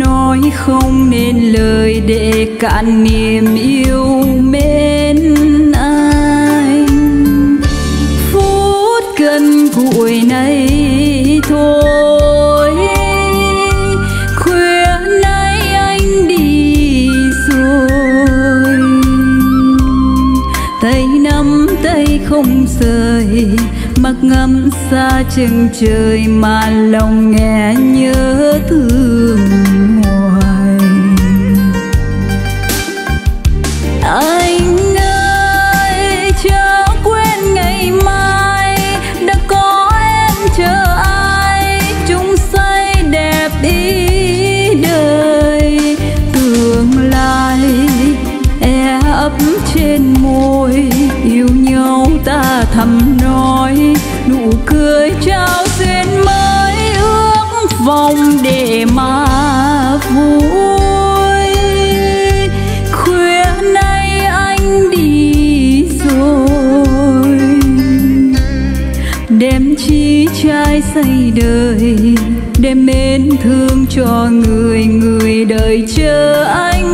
nói không nên lời để cạn niềm yêu mến anh. Phút gần gũi này thôi, khuya nay anh đi rồi, tay nắm tay không rời, mắt ngắm xa chân trời mà lòng nghe nhớ thương hoài. Anh ơi chớ quên ngày mai đã có em chờ ai, chung say đẹp ý đời. Tương lai e ấp trên môi, yêu nhau ta thầm nói, nụ cười trao duyên mới ước vọng để mà vui. Khuya nay anh đi rồi, đem chí trai say đời, đem mến thương cho người người đời chờ anh.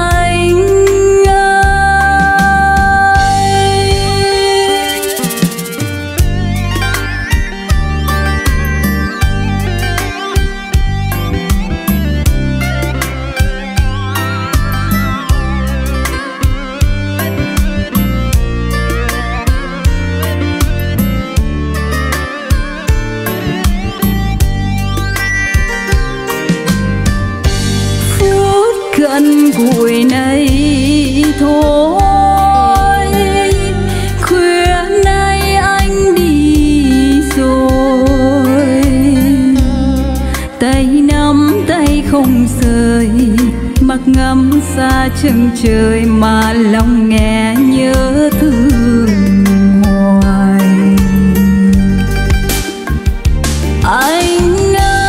Gần gũi này thôi, khuya nay anh đi rồi, tay nắm tay không rời, mắt ngắm xa chân trời mà lòng nghe nhớ thương hoài. Anh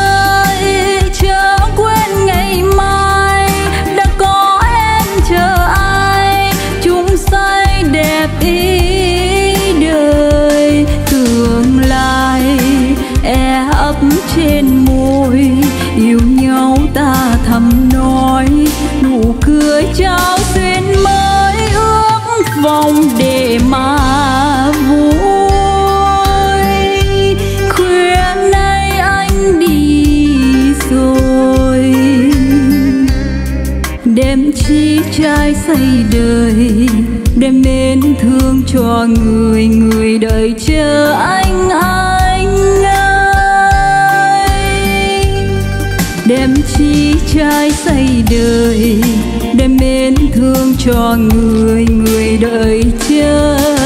trên môi, yêu nhau ta thầm nói, nụ cười trao duyên mới ước vọng để mà vui. Khuya nay anh đi rồi, đem chí trai say đời, đem mến thương cho người người đời chờ anh. Đem chí trai say đời, đem mến thương cho người người đời chờ.